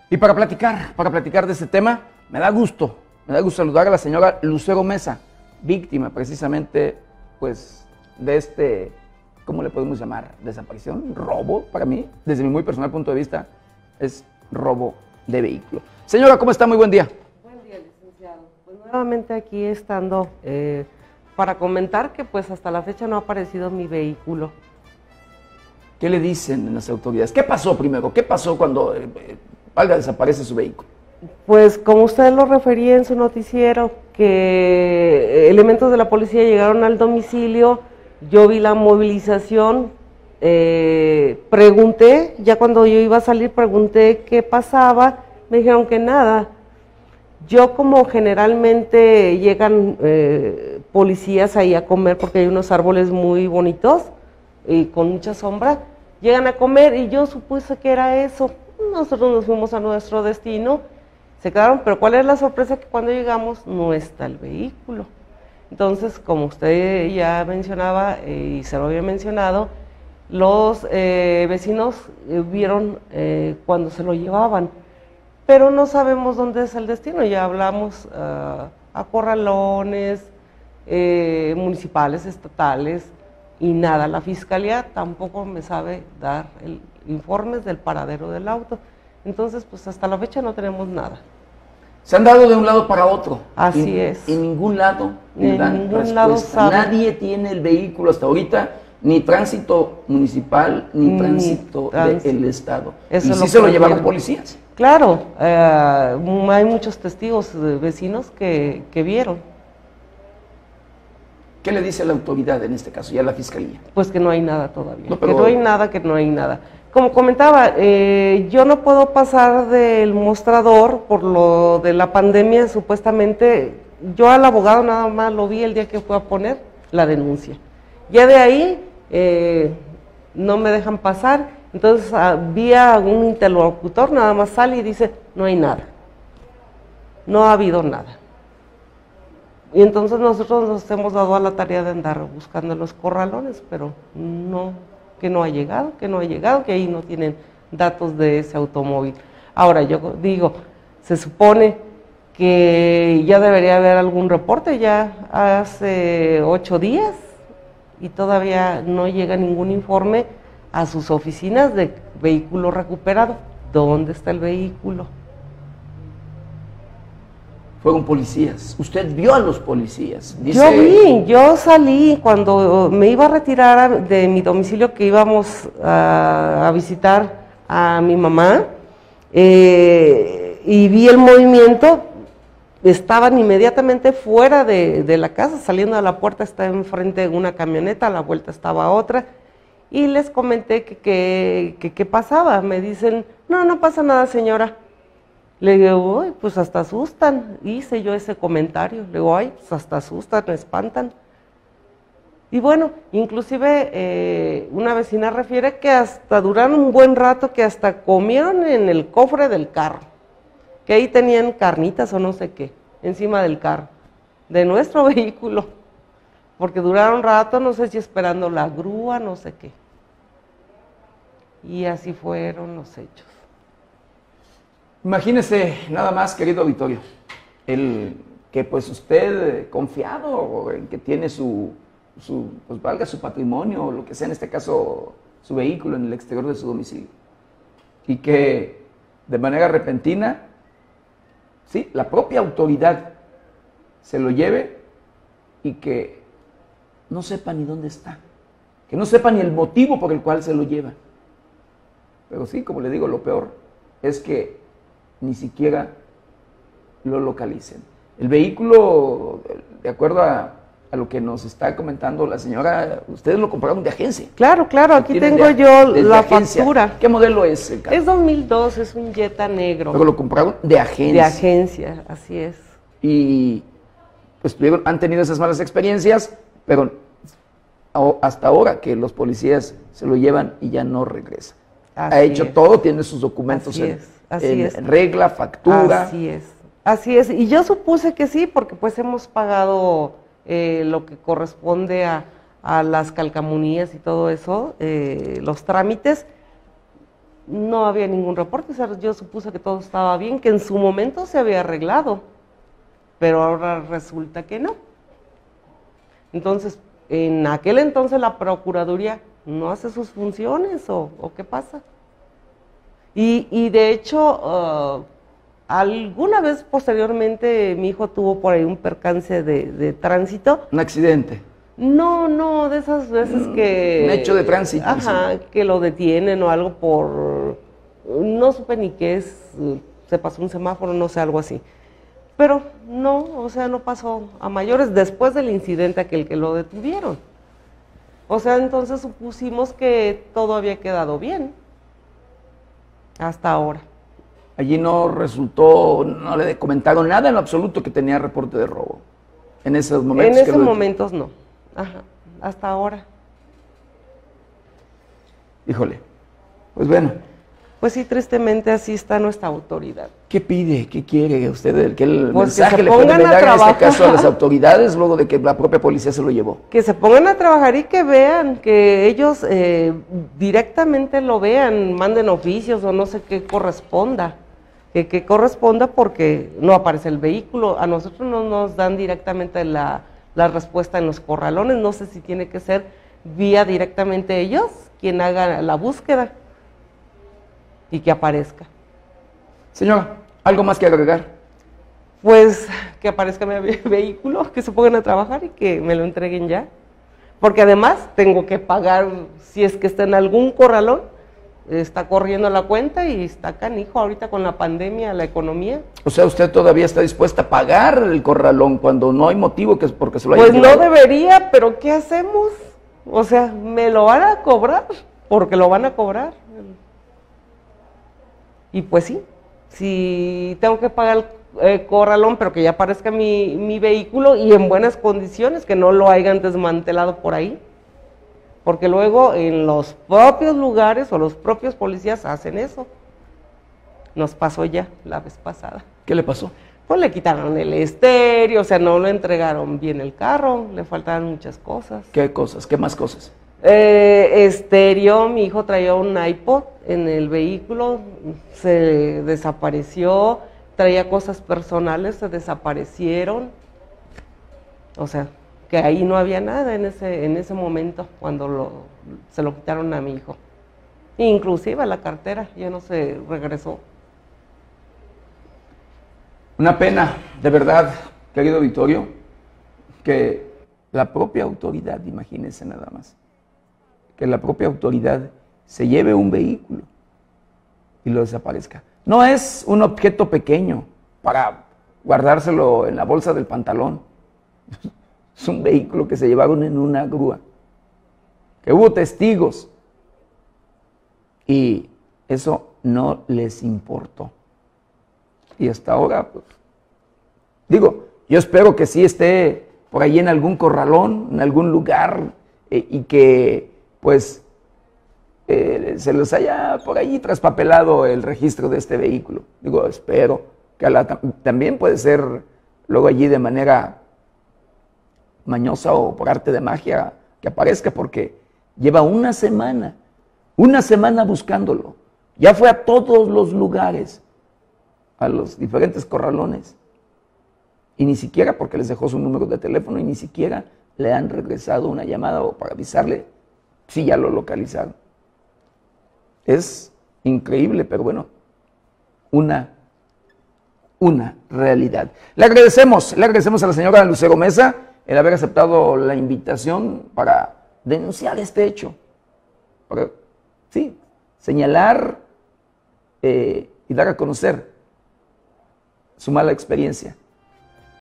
Y para platicar de este tema, me da gusto saludar a la señora Lucero Mesa, víctima precisamente, pues, de este, ¿cómo le podemos llamar? ¿Desaparición? ¿Robo? Para mí, desde mi muy personal punto de vista, es robo de vehículo. Señora, ¿cómo está? Muy buen día. Buen día, licenciado. Pues nuevamente aquí estando para comentar que pues hasta la fecha no ha aparecido mi vehículo. ¿Qué le dicen las autoridades? ¿Qué pasó primero? ¿Qué pasó cuando desaparece su vehículo? Pues como usted lo refería en su noticiero, que elementos de la policía llegaron al domicilio, yo vi la movilización, pregunté, ya cuando yo iba a salir pregunté qué pasaba, me dijeron que nada. Yo como generalmente llegan policías ahí a comer porque hay unos árboles muy bonitos y con mucha sombra, llegan a comer y yo supuse que era eso. Nosotros nos fuimos a nuestro destino, se quedaron, pero ¿cuál es la sorpresa? Que cuando llegamos no está el vehículo. Entonces, como usted ya mencionaba y se lo había mencionado, los vecinos vieron cuando se lo llevaban, pero no sabemos dónde es el destino. Ya hablamos a corralones municipales, estatales, y nada, la fiscalía tampoco me sabe dar informes del paradero del auto. Entonces, pues hasta la fecha no tenemos nada. Se han dado de un lado para otro. Así es. En ningún lado en dan ningún respuesta. lado sabe. Nadie tiene el vehículo hasta ahorita, ni tránsito municipal, ni tránsito del Estado. Eso y sí se lo llevaron policías. Claro, hay muchos testigos vecinos que vieron. ¿Qué le dice la autoridad en este caso, ya la fiscalía? Pues que no hay nada todavía, No, pero... que no hay nada. Como comentaba, yo no puedo pasar del mostrador por lo de la pandemia, supuestamente. Yo al abogado nada más lo vi el día que fue a poner la denuncia. Ya de ahí no me dejan pasar, entonces vi a un interlocutor, nada más sale y dice, no hay nada, no ha habido nada. Y entonces nosotros nos hemos dado a la tarea de andar buscando los corralones, pero no, que no ha llegado, que ahí no tienen datos de ese automóvil. Ahora yo digo, se supone que ya debería haber algún reporte, ya hace 8 días y todavía no llega ningún informe a sus oficinas de vehículo recuperado. ¿Dónde está el vehículo? Fueron policías. ¿Usted vio a los policías? Dice... yo salí cuando me iba a retirar de mi domicilio, que íbamos a visitar a mi mamá, y vi el movimiento. Estaban inmediatamente fuera de la casa, saliendo de la puerta estaba enfrente una camioneta, a la vuelta estaba otra, y les comenté que qué pasaba. Me dicen, no pasa nada, señora. Le digo, uy, pues hasta asustan. Hice yo ese comentario. Le digo, ay, pues hasta asustan, me espantan. Y bueno, inclusive una vecina refiere que hasta duraron un buen rato, que hasta comieron en el cofre del carro, que ahí tenían carnitas o no sé qué, encima del carro, de nuestro vehículo, porque duraron rato, no sé si esperando la grúa, no sé qué. Y así fueron los hechos. Imagínese nada más, querido auditorio, el que pues usted confiado en que tiene pues valga su patrimonio, o lo que sea, en este caso su vehículo en el exterior de su domicilio, y que de manera repentina, sí, la propia autoridad se lo lleve y que no sepa ni dónde está, que no sepa ni el motivo por el cual se lo lleva. Pero sí, como le digo, lo peor es que ni siquiera lo localicen. El vehículo, de acuerdo a lo que nos está comentando la señora, ustedes lo compraron de agencia. Claro, aquí tengo yo la factura. ¿Qué modelo es el carro? Es 2002, es un Jetta negro. Pero lo compraron de agencia. De agencia, así es. Y pues han tenido esas malas experiencias, pero hasta ahora que los policías se lo llevan y ya no regresa. Ha hecho todo, tiene sus documentos en regla, factura. Así es. Y yo supuse que sí, porque pues hemos pagado lo que corresponde a las calcamonías y todo eso, los trámites. no había ningún reporte, o sea, yo supuse que todo estaba bien, que en su momento se había arreglado, pero ahora resulta que no. Entonces, en aquel entonces la Procuraduría no hace sus funciones, ¿o qué pasa? Y de hecho, alguna vez posteriormente mi hijo tuvo por ahí un percance de tránsito. ¿Un accidente? No, de esas veces que... Un hecho de tránsito. Ajá, sí, que lo detienen o algo por... No supe ni qué es, se pasó un semáforo, no sé, algo así. Pero no, o sea, no pasó a mayores después del incidente aquel que lo detuvieron. O sea, entonces supusimos que todo había quedado bien. Hasta ahora. Allí no resultó, no le comentaron nada en lo absoluto que tenía reporte de robo. En esos momentos. En esos momentos no. Ajá, hasta ahora. Híjole, pues bueno. Pues sí, tristemente así está nuestra autoridad. ¿Qué pide? ¿Qué quiere usted? ¿Qué el pues mensaje le puede dar en este caso a las autoridades luego de que la propia policía se lo llevó? Que se pongan a trabajar y que vean, que ellos directamente lo vean, manden oficios o no sé qué corresponda. Que corresponda porque no aparece el vehículo. A nosotros no nos dan directamente la respuesta en los corralones. No sé si tiene que ser vía directamente ellos quien haga la búsqueda y que aparezca. Señora, ¿algo más que agregar? Pues que aparezca mi vehículo, que se pongan a trabajar y que me lo entreguen ya. Porque además tengo que pagar, si es que está en algún corralón, está corriendo la cuenta y está canijo ahorita con la pandemia, la economía. O sea, ¿usted todavía está dispuesta a pagar el corralón cuando no hay motivo que es porque se lo haya Pues llevado? no debería, pero ¿qué hacemos? O sea, me lo van a cobrar, porque lo van a cobrar. Y pues sí, si tengo que pagar el corralón, pero que ya aparezca mi vehículo y en buenas condiciones, que no lo hayan desmantelado por ahí. Porque luego en los propios lugares o los propios policías hacen eso. Nos pasó ya la vez pasada. ¿Qué le pasó? Pues le quitaron el estéreo, o sea, no lo entregaron bien el carro, le faltaban muchas cosas. ¿Qué cosas? ¿Qué más cosas? Estéreo, mi hijo traía un iPod en el vehículo, se desapareció, traía cosas personales, se desaparecieron. O sea, que ahí no había nada en ese momento cuando se lo quitaron a mi hijo. Inclusive la cartera ya no se regresó. Una pena, de verdad, querido Vittorio, que la propia autoridad, imagínense nada más, que la propia autoridad se lleve un vehículo y lo desaparezca. No es un objeto pequeño para guardárselo en la bolsa del pantalón. Es un vehículo que se llevaron en una grúa, que hubo testigos y eso no les importó. Y hasta ahora, pues, digo, yo espero que sí esté por ahí en algún corralón, en algún lugar, y que, pues, se les haya por ahí traspapelado el registro de este vehículo. Digo, espero que también puede ser luego allí de manera mañosa o por arte de magia que aparezca, porque lleva una semana buscándolo. Ya fue a todos los lugares, a los diferentes corralones, y ni siquiera, porque les dejó su número de teléfono, y ni siquiera le han regresado una llamada o para avisarle si ya lo localizaron. Es increíble, pero bueno, una realidad. Le agradecemos a la señora Lucero Mesa el haber aceptado la invitación para denunciar este hecho, para, sí, señalar y dar a conocer su mala experiencia.